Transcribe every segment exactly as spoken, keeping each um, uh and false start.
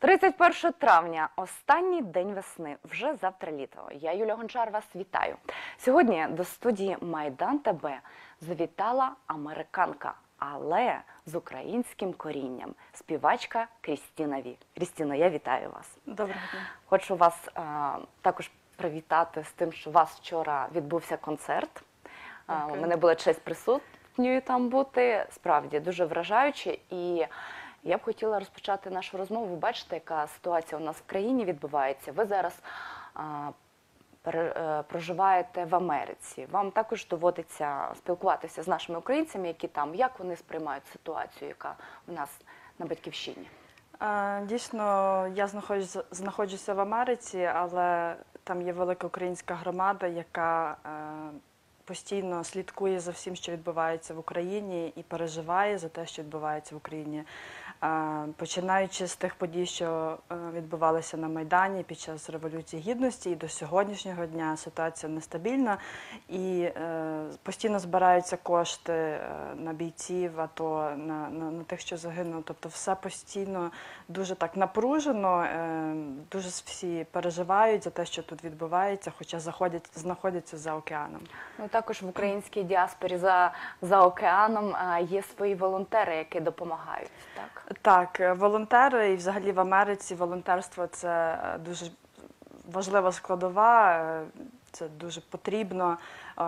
тридцять перше травня – останній день весни, вже завтра літо. Я, Юлія Гончар, вас вітаю. Сьогодні до студії Майдан ТБ завітала американка, але з українським корінням – співачка Крістіна Ві. Крістіно, я вітаю вас. Доброго дня. Хочу вас а, також привітати з тим, що у вас вчора відбувся концерт. А, у мене була честь присутньою там бути, справді дуже вражаюче. І я б хотіла розпочати нашу розмову. Ви бачите, яка ситуація у нас в країні відбувається. Ви зараз а, пере, а, проживаєте в Америці. Вам також доводиться спілкуватися з нашими українцями, які там. Як вони сприймають ситуацію, яка у нас на Батьківщині? А, дійсно, я знаходжуся, знаходжуся в Америці, але там є велика українська громада, яка а, постійно слідкує за всім, що відбувається в Україні, і переживає за те, що відбувається в Україні. Починаючи з тих подій, що відбувалися на Майдані під час Революції Гідності, і до сьогоднішнього дня ситуація нестабільна, і постійно збираються кошти на бійців, АТО, на, на, на тих, що загинули. Тобто все постійно дуже так напружено, дуже всі переживають за те, що тут відбувається, хоча заходять, знаходяться за океаном. Ну, також в українській діаспорі за, за океаном є свої волонтери, які допомагають, так? Так, волонтери і взагалі в Америці волонтерство – це дуже важлива складова, це дуже потрібно.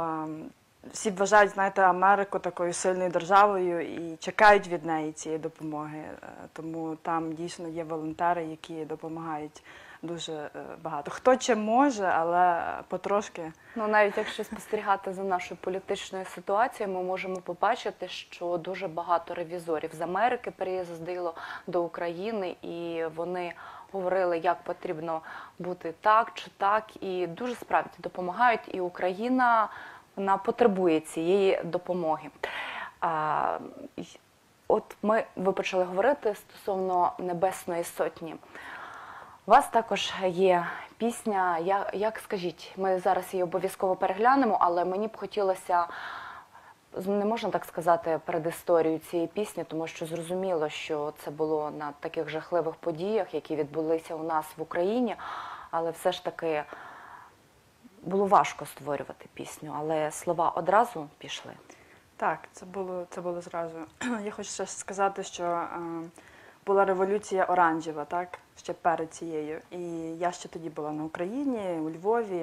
Всі вважають, знаєте, Америку такою сильною державою і чекають від неї цієї допомоги. Тому там дійсно є волонтери, які допомагають дуже багато. Хто чим може, але потрошки. Ну, навіть якщо спостерігати за нашою політичною ситуацією, ми можемо побачити, що дуже багато ревізорів з Америки приїздило до України, і вони говорили, як потрібно бути так чи так, і дуже справді допомагають, і Україна, вона потребує цієї допомоги. А, от ми, ви почали говорити стосовно Небесної Сотні. У вас також є пісня, як, як скажіть, ми зараз її обов'язково переглянемо, але мені б хотілося, не можна так сказати, передісторію цієї пісні, тому що зрозуміло, що це було на таких жахливих подіях, які відбулися у нас в Україні, але все ж таки було важко створювати пісню, але слова одразу пішли. Так, це було, це було зразу. Я хочу ще сказати, що е, була революція оранжева, так, ще перед цією. І я ще тоді була на Україні, у Львові.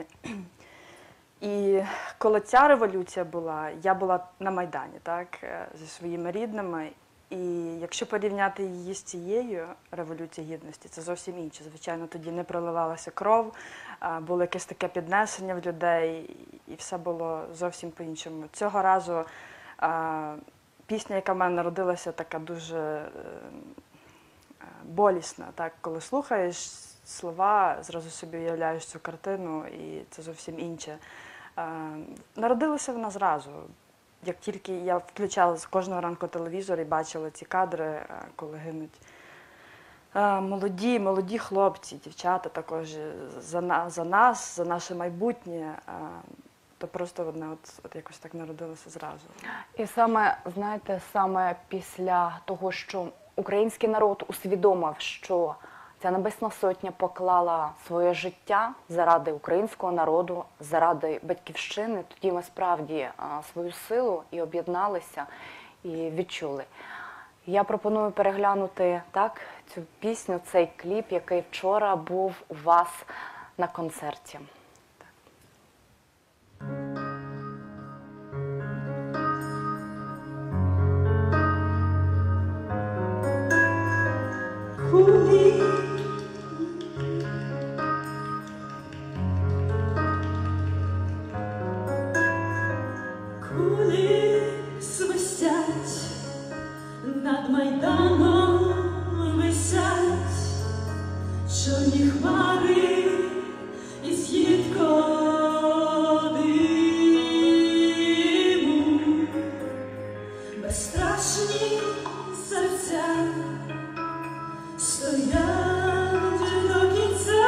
І коли ця революція була, я була на Майдані, так, зі своїми рідними. І якщо порівняти її з цією Революцією Гідності, це зовсім інше. Звичайно, тоді не проливалася кров, було якесь таке піднесення в людей, і все було зовсім по-іншому. Цього разу пісня, яка в мене народилася, така дуже болісна, так, коли слухаєш слова, зразу собі уявляєш цю картину, і це зовсім інше. Народилася вона зразу. Як тільки я включала з кожного ранку телевізор і бачила ці кадри, коли гинуть молоді, молоді хлопці, дівчата також за нас, за нас, за наше майбутнє, то просто одне от, от якось так народилося зразу. І саме, знаєте, саме після того, що український народ усвідомив, що ця Небесна Сотня поклала своє життя заради українського народу, заради Батьківщини, тоді ми справді а, свою силу і об'єдналися, і відчули. Я пропоную переглянути, так, цю пісню, цей кліп, який вчора був у вас на концерті. Над Майданом висять чорні хмари із їдкого диму, безстрашні серця стоять до кінця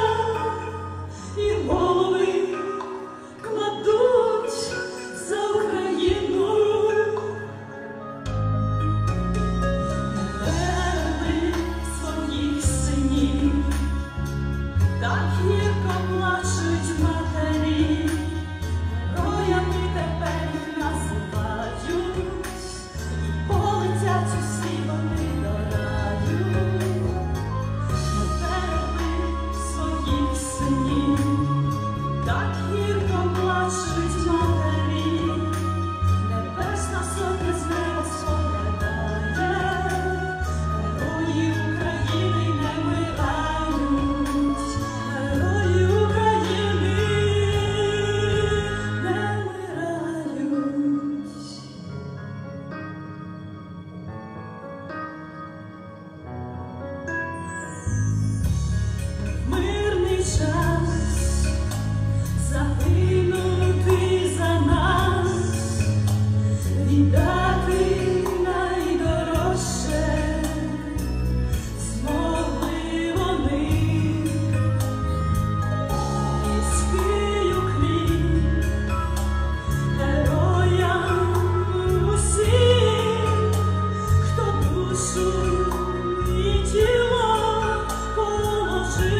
і голови кладуть за Україну. Своїх синів так гірко плачуть матері, небесна сотня з неба споглядає, герої України не вмирають, герої України не вмирають. Мирний час загинути за нас, віддати найдорожче змогли вони. Низький уклін героям усім, хто душу і тіло положив.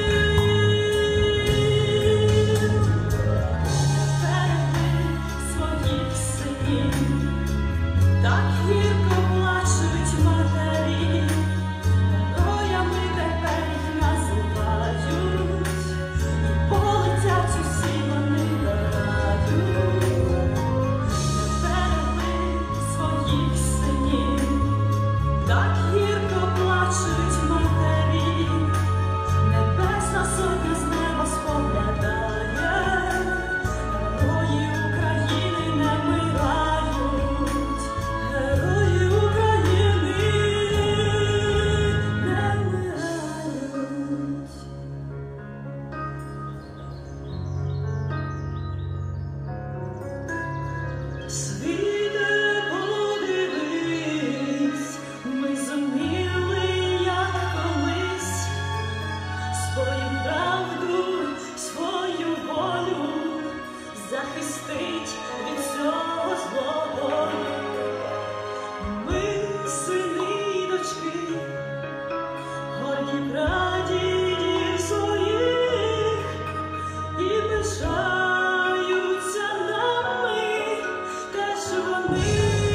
Берегли своїх синів, так гірко плачуть матері, героями тепер їх називають, і полетять усі вони до раю. Берегли своїх синів, так гірко плачуть матері, небесна сотня з неба споглядає, герої України не вмирають, герої України не вмирають. Світе, подивись, ми зуміли, як колись, свою правду, свою волю захистить від цього злого. Ми, сини й дочки, горді прадідів своїх, і пишаються нами теж вони.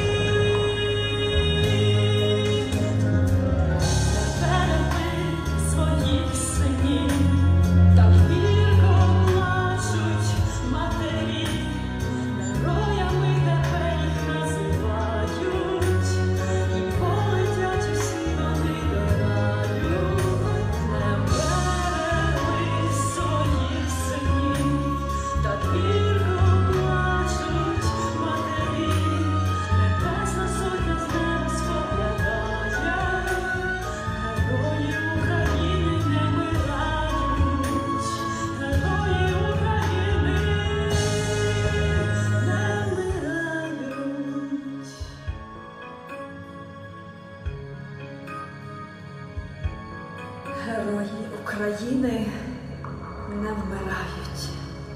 Берегли своїх синів, так гірко плачуть матері, героями тепер їх називають, і полетять усі вони до раю. Не берегли своїх синів, так гірко плачуть матері, небесна сотня з неба споглядає, герої України не вмирають, герої України не вмирають. Герої України не вмирають.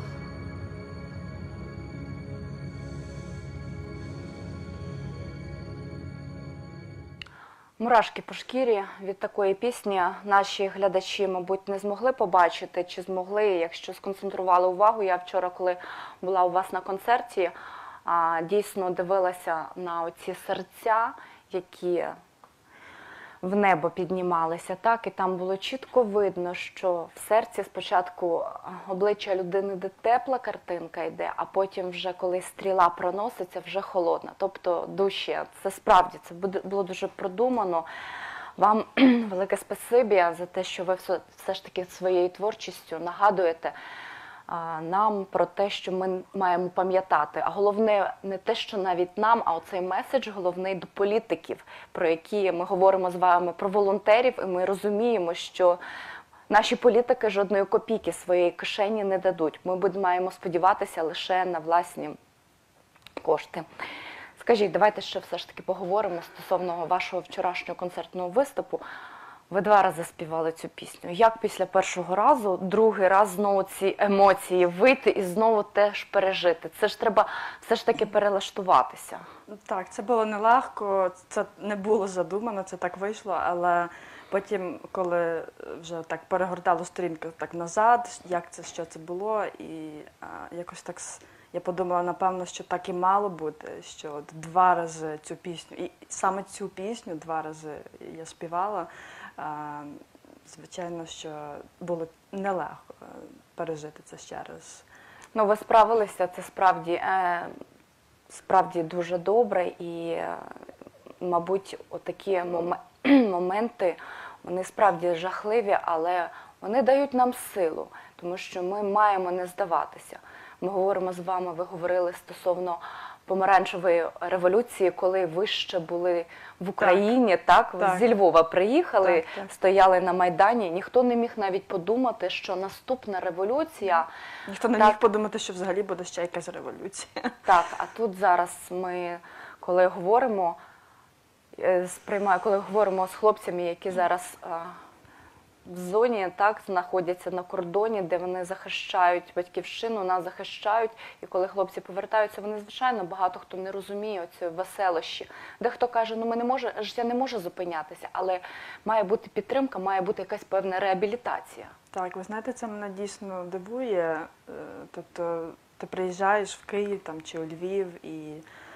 Мурашки по шкірі від такої пісні наші глядачі, мабуть, не змогли побачити, чи змогли, якщо сконцентрували увагу. Я вчора, коли була у вас на концерті, а, дійсно дивилася на оці серця, які в небо піднімалися, так, і там було чітко видно, що в серці спочатку обличчя людини, де тепла картинка йде, а потім вже, коли стріла проноситься, вже холодна. Тобто душі, це справді, це буде- було дуже продумано. Вам велике спасибі за те, що ви все, все ж таки своєю творчістю нагадуєте а, нам про те, що ми маємо пам'ятати. А головне не те, що навіть нам, а оцей меседж головний до політиків, про які ми говоримо з вами, про волонтерів, і ми розуміємо, що наші політики жодної копійки своєї кишені не дадуть. Ми будемо маємо сподіватися лише на власні кошти. Скажіть, давайте ще все ж таки поговоримо стосовно вашого вчорашнього концертного виступу. Ви два рази співали цю пісню. Як після першого разу, другий раз знову ці емоції вийти і знову теж пережити? Це ж треба все ж таки перелаштуватися. Так, це було нелегко, це не було задумано, це так вийшло, але потім, коли вже так перегортало сторінку так назад, як це, що це було, і а, якось так с- я подумала, напевно, що так і мало бути, що от два рази цю пісню, і саме цю пісню два рази я співала. А, звичайно, що було нелегко. пережити це ще раз. Ну, ви справилися, це справді, е, справді дуже добре і, е, мабуть, отакі моме- моменти, вони справді жахливі, але вони дають нам силу, тому що ми маємо не здаватися. Ми говоримо з вами, ви говорили стосовно помаранчевої революції, коли ви ще були в Україні, так, ви так. зі Львова приїхали, Так, так. стояли на Майдані, ніхто не міг навіть подумати, що наступна революція. Ніхто не Так. міг подумати, що взагалі буде ще якась революція. Так, а тут зараз ми, коли говоримо, е, сприймаю, коли говоримо з хлопцями, які зараз а, в зоні, так, знаходяться на кордоні, де вони захищають батьківщину, нас захищають, і коли хлопці повертаються, вони, звичайно, багато хто не розуміє цієї веселощі. Дехто каже, ну ми не може, життя не може зупинятися, але має бути підтримка, має бути якась певна реабілітація. Так, ви знаєте, це мене дійсно дивує. Е, Тобто ти приїжджаєш в Київ там, чи у Львів і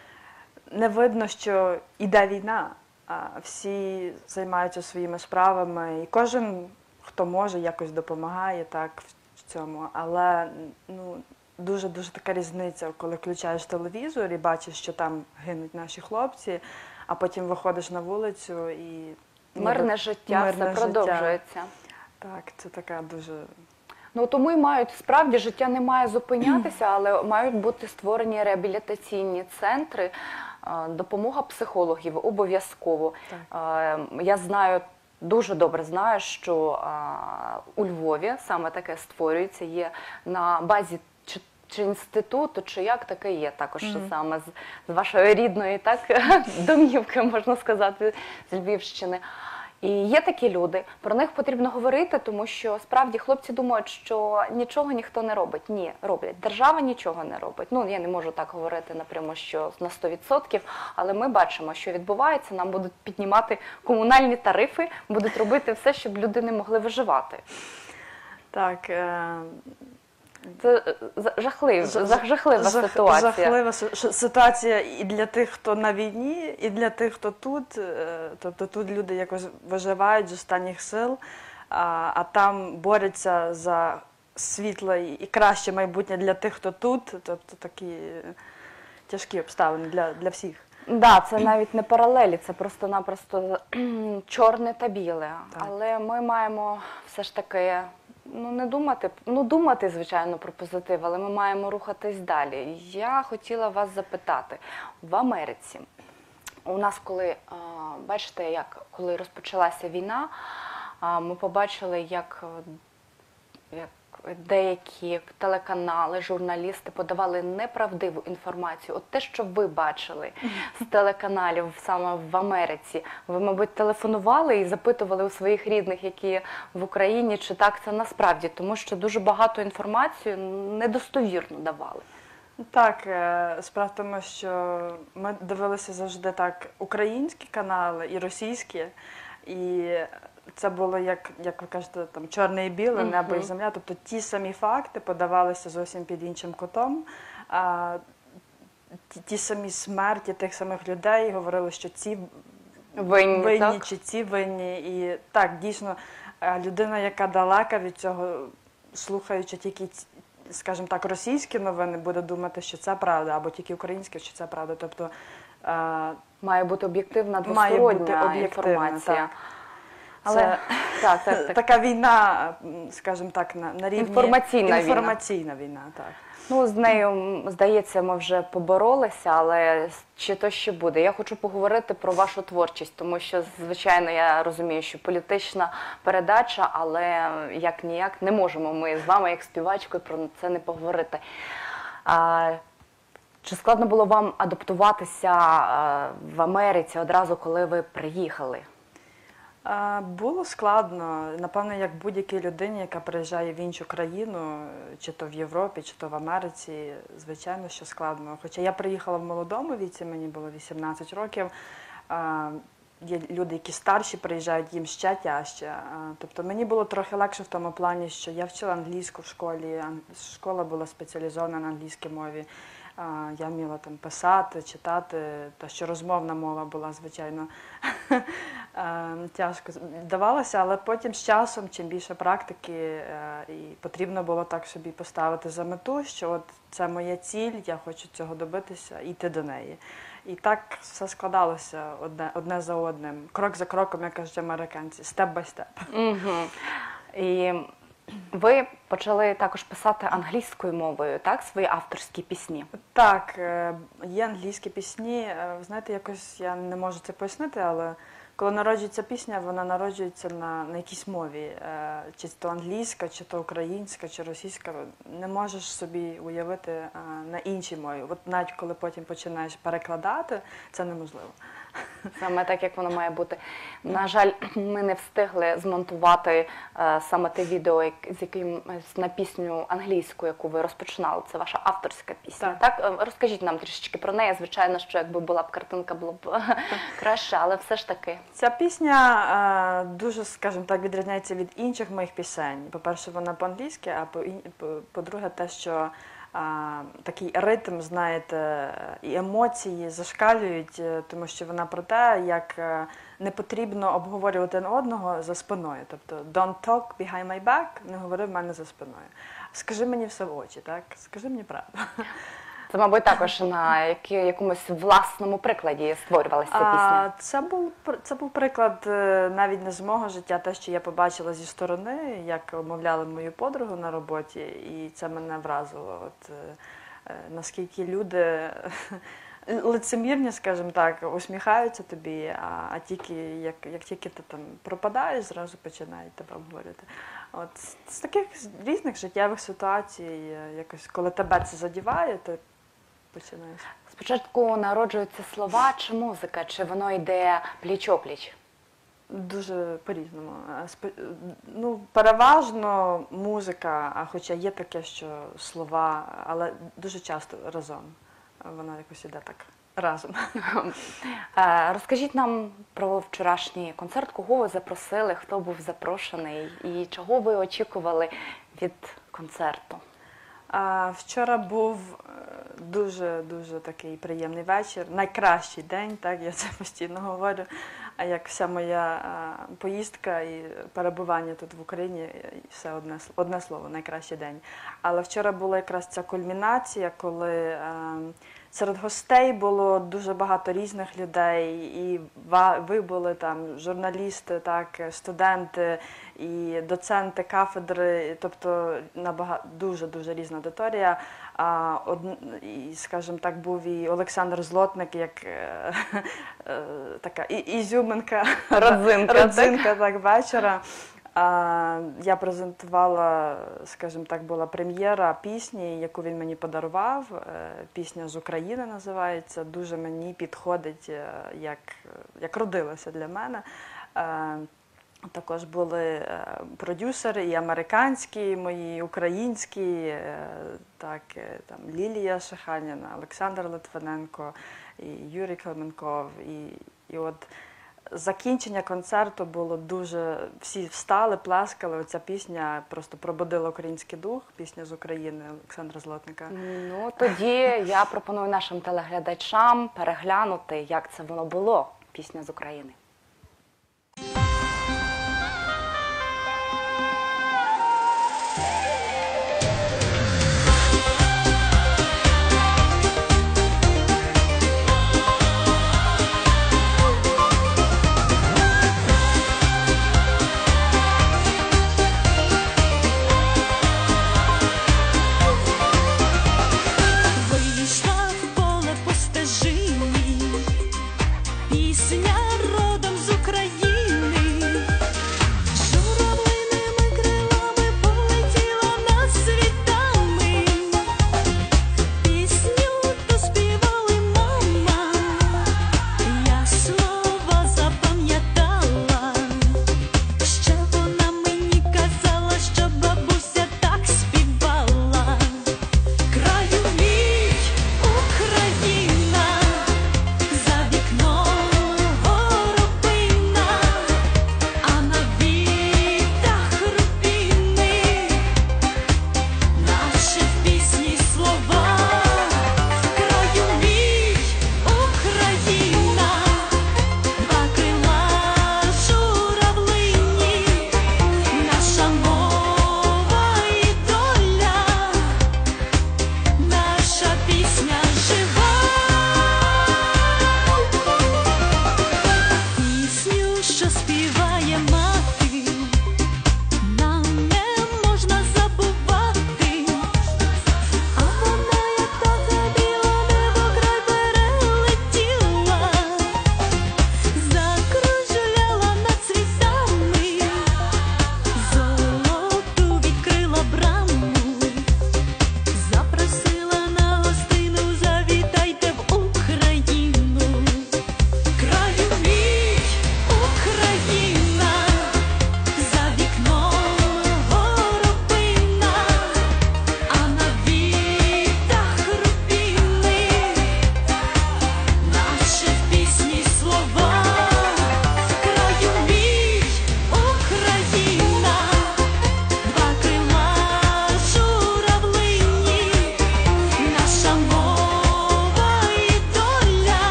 не видно, що йде війна, а всі займаються своїми справами, і кожен, хто може, якось допомагає так в цьому. Але ну, дуже-дуже така різниця, коли включаєш телевізор і бачиш, що там гинуть наші хлопці, а потім виходиш на вулицю і Мирне життя, мирне все життя. продовжується. Так, це така дуже. Ну, тому і мають, справді, життя не має зупинятися, але мають бути створені реабілітаційні центри, е, допомога психологів обов'язково. Е, Я знаю, дуже добре знаю, що е, у Львові саме таке створюється, є на базі чи, чи інституту, чи як таке є, також Мгм. саме з, з вашої рідної, так, домівки, можна сказати, з Львівщини. І є такі люди, про них потрібно говорити, тому що справді хлопці думають, що нічого ніхто не робить. Ні, роблять. Держава нічого не робить. Ну, я не можу так говорити напряму, що на сто відсотків, але ми бачимо, що відбувається, нам будуть піднімати комунальні тарифи, будуть робити все, щоб люди не могли виживати. Так, е, Це е, за- жахлив, Жах- за- жахлива жах- ситуація. Жахлива си- ш- ситуація і для тих, хто на війні, і для тих, хто тут. Е, Тобто тут люди якось виживають з останніх сил, а, а там борються за світле і і краще майбутнє для тих, хто тут. Тобто такі е, тяжкі обставини для, для всіх. Да, це навіть не паралелі, це просто-напросто кхм, чорне та біле. Так. Але ми маємо все ж таки ну, не думати, ну думати, звичайно, про позитив, але ми маємо рухатись далі. Я хотіла вас запитати, в Америці у нас, коли, а, бачите, як коли розпочалася війна, а, ми побачили, як, як деякі телеканали, журналісти подавали неправдиву інформацію. От те, що ви бачили з телеканалів саме в Америці, ви, мабуть, телефонували і запитували у своїх рідних, які в Україні, чи так це насправді, тому що дуже багато інформації недостовірно давали. Так, е, справа в тому, що ми дивилися завжди так українські канали і російські, і це було, як, як ви кажете, там чорне і біле, Мгм. небо і земля. Тобто ті самі факти подавалися зовсім під іншим кутом. А, ті, ті самі смерті тих самих людей говорили, що ці Винні, винні так? чи ці винні. І так, дійсно, е, людина, яка далека від цього, слухаючи тільки, ці- скажімо так, російські новини, буде думати, що це правда, або тільки українські, що це правда. Тобто е, Має бути об'єктивна, має бути двостороння об'єктивна, інформація. так. Але Це так, так, так. така війна, м, скажімо так, на, на рівні... Інформаційна війна. Інформаційна війна, так. Ну, з нею, м, здається, ми вже поборолися, але чи то ще буде? Я хочу поговорити про вашу творчість, тому що, звичайно, я розумію, що політична передача, але як-ніяк не можемо ми з вами, як співачкою, про це не поговорити. А, чи складно було вам адаптуватися а, в Америці одразу, коли ви приїхали? А, Було складно, напевно, як будь-якій людині, яка приїжджає в іншу країну, чи то в Європі, чи то в Америці, звичайно, що складно. Хоча я приїхала в молодому віці, мені було вісімнадцять років, а, є люди, які старші приїжджають, їм ще тяжче. А, Тобто мені було трохи легше в тому плані, що я вчила англійську в школі, ан- школа була спеціалізована на англійській мові. А, Я вміла там писати, читати, та що розмовна мова була, звичайно, е, тяжко давалося, але потім з часом, чим більше практики, е, і потрібно було так собі поставити за мету, що от це моя ціль, я хочу цього добитися, і йти до неї. І так все складалося одне, одне за одним, крок за кроком, як кажуть американці, степ бай степ. Угу. І ви почали також писати англійською мовою, так, свої авторські пісні? Так, е, є англійські пісні. Е, Ви знаєте, якось я не можу це пояснити, але коли народжується пісня, вона народжується на, на якійсь мові. Е, Чи то англійська, чи то українська, чи російська. Не можеш собі уявити е, на іншій мові. От навіть коли потім починаєш перекладати, це неможливо. Саме так, як воно має бути. На жаль, ми не встигли змонтувати е, саме те відео, як, з яким на пісню англійську, яку ви розпочинали. Це ваша авторська пісня. Так. Е, Розкажіть нам трішечки про неї. Звичайно, що якби була б картинка, було б краще, але все ж таки. Ця пісня е, дуже, скажімо так, відрізняється від інших моїх пісень. По-перше, вона по-англійськи, а по- по- по-друге, те, що а, такий ритм, знаєте, і емоції зашкалюють, е, тому що вона про те, як е, не потрібно обговорювати один одного за спиною. Тобто don't talk behind my back, не говори в мене за спиною. Скажи мені все в очі, так? Скажи мені правду. Це, мабуть, також на які, якомусь власному прикладі створювалася ця пісня. А, це був пр- це був приклад е, навіть не з мого життя, те, що я побачила зі сторони, як мовляли мою подругу на роботі, і це мене вразило. От е, е, наскільки люди лицемірні, скажімо так, усміхаються тобі, а, а тільки як, як тільки ти там пропадаєш, зразу починають тебе обговорювати. От з таких різних життєвих ситуацій, е, якось коли тебе це задіває, ти починаєш. Спочатку народжуються слова чи музика, чи воно йде пліч-опліч? Дуже по-різному. Е, спо- Ну, переважно музика, а хоча є таке, що слова, але дуже часто разом. Вона якось іде так разом. Е, Розкажіть нам про вчорашній концерт, кого ви запросили, хто був запрошений і чого ви очікували від концерту? А вчора був дуже-дуже такий приємний вечір, найкращий день, так, я це постійно говорю. А як вся моя а, поїздка і перебування тут в Україні, і все одне, с- одне слово, найкращий день. Але вчора була якраз ця кульмінація, коли а, серед гостей було дуже багато різних людей, і ва- ви були там журналісти, так, студенти і доценти кафедри, тобто набагато дуже-дуже різна аудиторія. А, од... і, скажімо так, був і Олександр Злотник, як е, е, така і, ізюминка, Родзинка, так? родзинка так, вечора. А, я презентувала, скажімо так, була прем'єра пісні, яку він мені подарував. Е, Пісня з України називається. Дуже мені підходить, е, як, як родилася для мене. Е, Також були е, продюсери і американські, мої, і українські, е, так, е, там Лілія Шаханіна, Олександр Литвиненко, і Юрій Клименков. І, і от закінчення концерту було дуже, всі встали, плескали. Оця пісня просто пробудила український дух, пісня з України Олександра Злотника. Ну, тоді я пропоную нашим телеглядачам переглянути, як це воно було, пісня з України. Вийшла в поле по стежині, пісня родом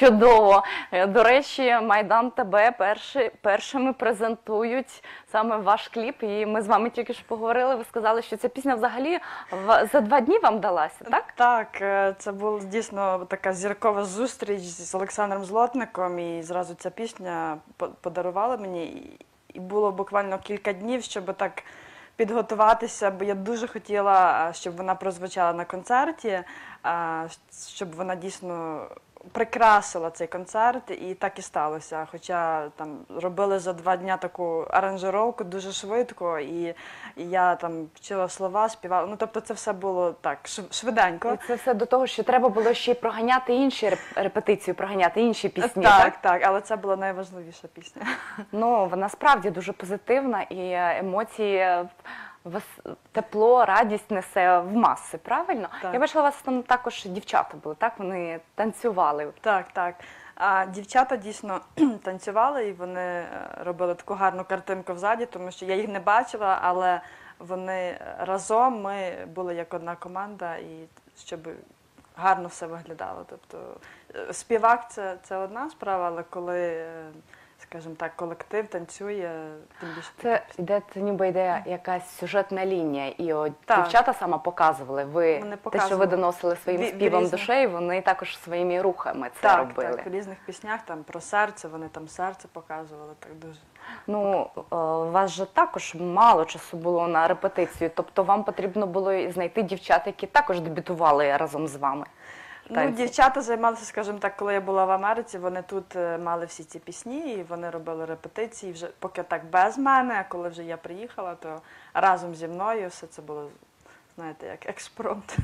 Чудово. Е, До речі, Майдан тебе перші, першими презентують саме ваш кліп. І ми з вами тільки що поговорили. Ви сказали, що ця пісня взагалі в- за два дні вам далася, так? Так, е, це була дійсно така зіркова зустріч з Олександром Злотником, і зразу ця пісня по- подарувала мені. І- І було буквально кілька днів, щоб так підготуватися, бо я дуже хотіла, а, щоб вона прозвучала на концерті, а, щоб вона дійсно прикрасила цей концерт, і так і сталося. Хоча там робили за два дня таку аранжировку дуже швидко, і, і я там вчила слова, співала. Ну тобто це все було так шв- швиденько. І це все до того, що треба було ще й проганяти інші реп- репетицію, проганяти інші пісні, так? Так, так, але це була найважливіша пісня. Ну, вона справді дуже позитивна і е, емоції, е, вес- тепло, радість несе в маси, правильно? Так. Я бачила, у вас там також дівчата були, так? Вони танцювали. Так, так. А дівчата дійсно танцювали, і вони е, робили таку гарну картинку взаді, тому що я їх не бачила, але вони разом, ми були як одна команда, і щоб гарно все виглядало. Тобто е, співак це, це одна справа, але коли, е, скажімо так, колектив танцює, тим більше Це така пісня. йде, це ніби йде якась сюжетна лінія, і от Так. дівчата саме показували. Ви Вони те, що ви показували. доносили своїм Ві- співом різні. душею, вони також своїми рухами це Так, робили. так, в різних піснях там про серце, вони там серце показували, так дуже. Ну, е, у вас же також мало часу було на репетицію, тобто вам потрібно було і знайти дівчат, які також дебютували разом з вами. Ну, Танці. дівчата займалися, скажімо так, коли я була в Америці, вони тут е, мали всі ці пісні, і вони робили репетиції вже поки так без мене, а коли вже я приїхала, то разом зі мною все це було, знаєте, як експромт.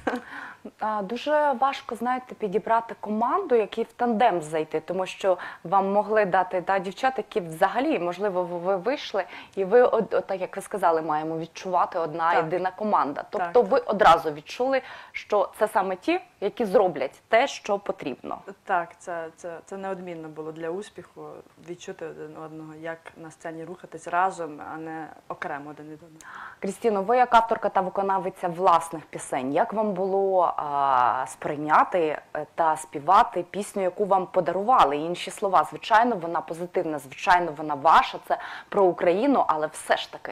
А, Дуже важко, знаєте, підібрати команду, які в тандем зайти, тому що вам могли дати да, дівчат, які взагалі, можливо, ви вийшли, і ви, от, от, так як ви сказали, маємо відчувати одна Так. єдина команда. Тобто Так. ви одразу відчули, що це саме ті, які зроблять те, що потрібно. Так, це, це, це неодмінно було для успіху відчути один одного, як на сцені рухатись разом, а не окремо один від одного. Крістіно, ви як авторка та виконавиця власних пісень, як вам було а, сприйняти е, та співати пісню, яку вам подарували? Інші слова, звичайно, вона позитивна, звичайно, вона ваша, це про Україну, але все ж таки.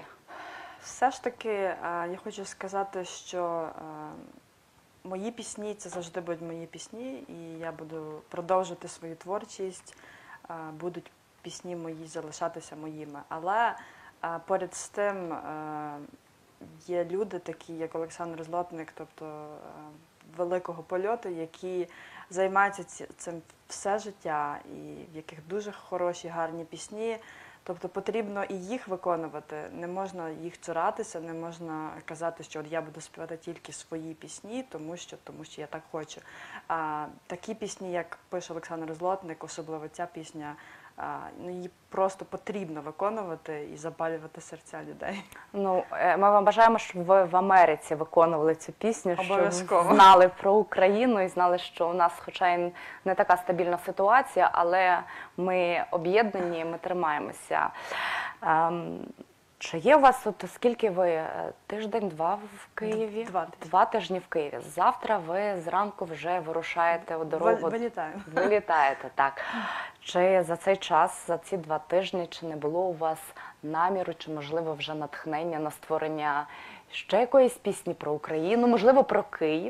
Все ж таки, е, я хочу сказати, що е, мої пісні це завжди будуть мої пісні, і я буду продовжувати свою творчість, е, будуть пісні мої залишатися моїми. Але е, поряд з тим е, є люди, такі як Олександр Злотник, тобто е, великого польоту, які займаються ці- цим все життя, і в яких дуже хороші, гарні пісні. Тобто потрібно і їх виконувати, не можна їх цуратися, не можна казати, що от я буду співати тільки свої пісні, тому що, тому що я так хочу. А такі пісні, як пише Олександр Злотник, особливо ця пісня, а, ну, її просто потрібно виконувати і запалювати серця людей. Ну, е, ми вам бажаємо, щоб ви в Америці виконували цю пісню, щоб Обов'язково. знали про Україну і знали, що у нас, хоча й не така стабільна ситуація, але ми об'єднані, ми тримаємося. Ем, Чи є у вас, от скільки ви, е, тиждень-два в Києві? Два тижні. Два тижні в Києві. Завтра ви зранку вже вирушаєте у дорогу. Ви- Вилітаю. Вилітаєте, так. Чи за цей час, за ці два тижні, чи не було у вас наміру, чи, можливо, вже натхнення на створення ще якоїсь пісні про Україну, можливо, про Київ?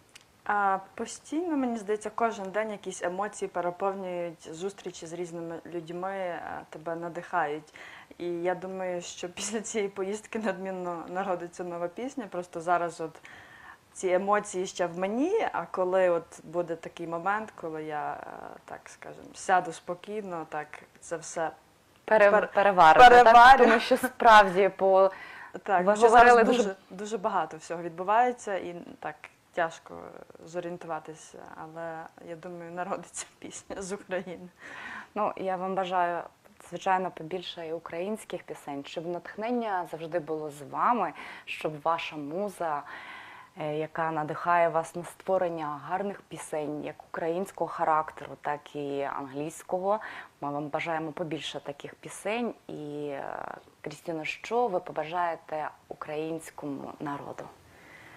А постійно, мені здається, кожен день якісь емоції переповнюють, зустрічі з різними людьми а, тебе надихають. І я думаю, що після цієї поїздки неодмінно народиться нова пісня. Просто зараз от ці емоції ще в мені, а коли от буде такий момент, коли я, е, так скажемо, сяду спокійно, так це все Пере, Пер- переварити, так? переварю. Тому що справді по так, Ви вже говорили зараз дуже- дуже, дуже багато всього відбувається і так тяжко зорієнтуватися, але я думаю, народиться пісня з України. Ну, я вам бажаю, звичайно, побільше і українських пісень, щоб натхнення завжди було з вами, щоб ваша муза, е, яка надихає вас на створення гарних пісень, як українського характеру, так і англійського. Ми вам бажаємо побільше таких пісень. І, е, Крістіно, що ви побажаєте українському народу?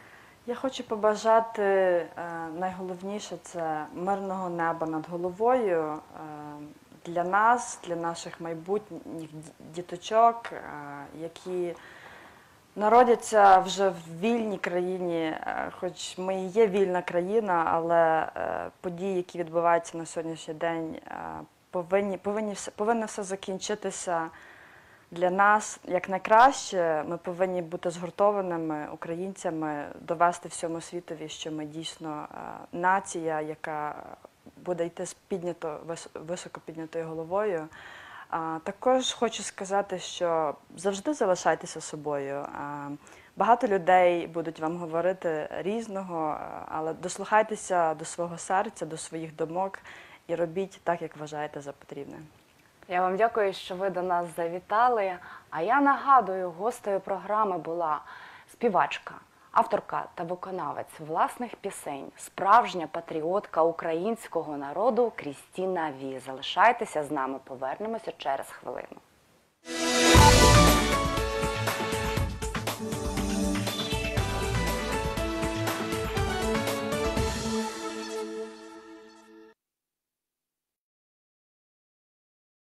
Я хочу побажати е, найголовніше це мирного неба над головою е, для нас, для наших майбутніх ді- діточок, е, які народяться вже в вільній країні, е, хоч ми і є вільна країна, але е, події, які відбуваються на сьогоднішній день, е, повинні, повинні все, повинно все закінчитися для нас як найкраще. Ми повинні бути згуртованими українцями, довести всьому світові, що ми дійсно е, нація, яка буде йти з піднято, вис- високо піднятою головою. А, також хочу сказати, що завжди залишайтеся собою. А, багато людей будуть вам говорити різного, а, але дослухайтеся до свого серця, до своїх думок і робіть так, як вважаєте за потрібне. Я вам дякую, що ви до нас завітали. А я нагадую, гостею програми була співачка, авторка та виконавець власних пісень, справжня патріотка українського народу Крістіна Ві. Залишайтеся з нами, повернемося через хвилину.